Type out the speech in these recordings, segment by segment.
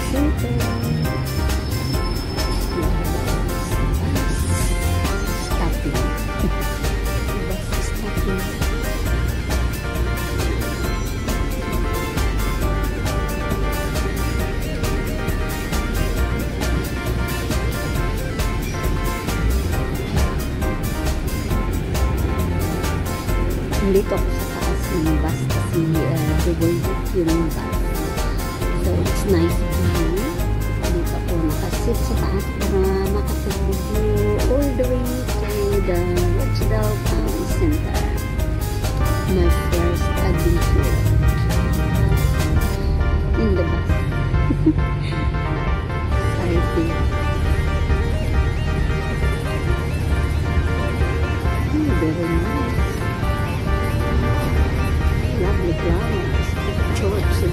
center. Stopping. The bus is stopping. Dito ako sa taas ng bus kasi revolved yung bus. So, it's nice view. Dito ako nakasit sa taas para makapag-view all the way to the Rochdale Town Center. My first adventure in the bus. Exciting. Very nice. Lovely flowers, church and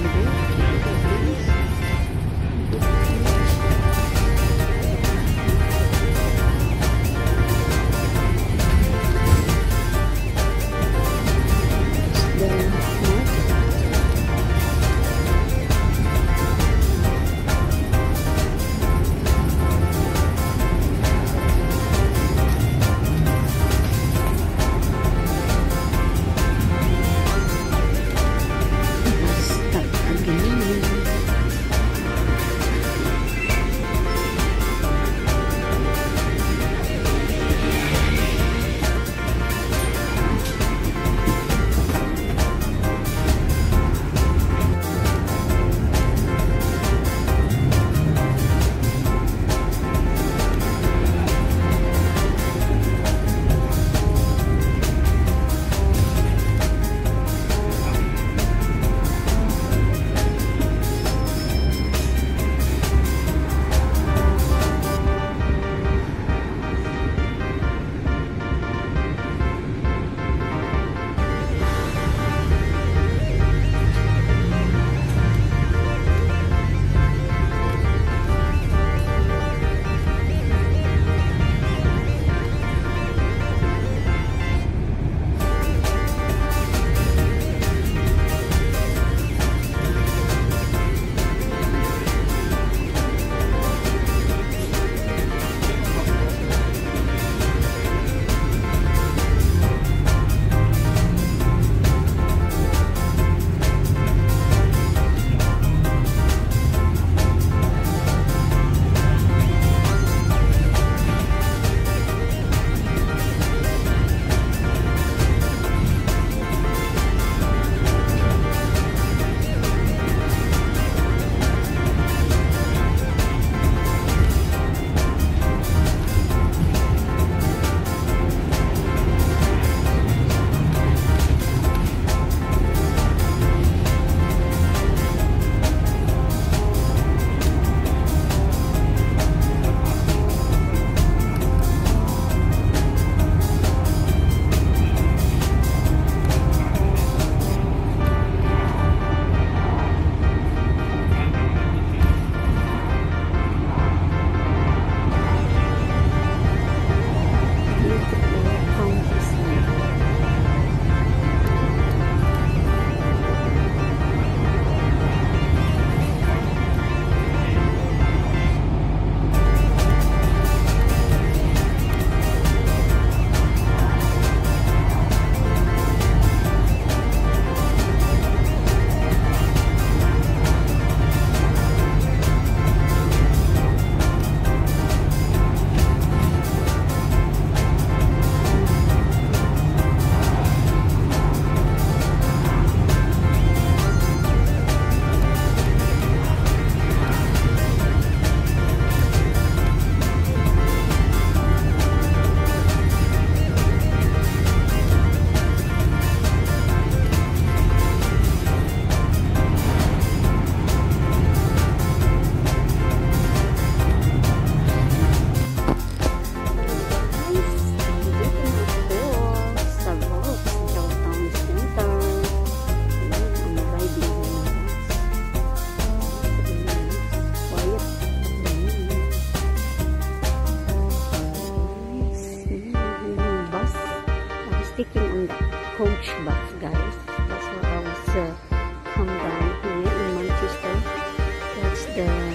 sticking on the coach bus, guys. That's where I was come down here in Manchester. That's the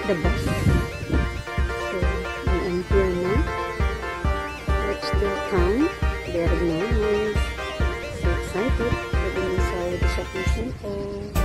the bus. So, I am here now. Rochdale Town. Very nice. So excited. We're inside the shopping center.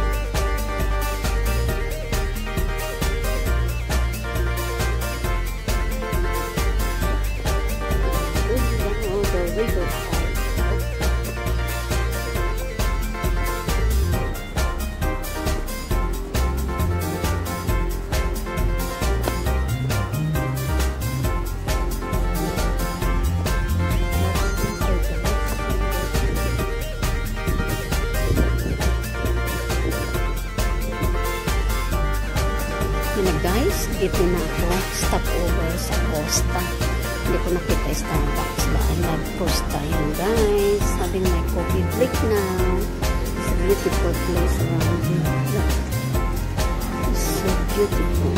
Guys, dito na ako stop over sa Costa. Hindi ko nakita yung Starbucks ba? I love Costa yun guys. Having my coffee break now. It's a beautiful place around here. Look. It's so beautiful.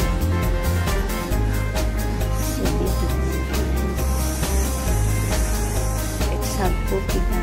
So beautiful guys. Let's have coffee guys.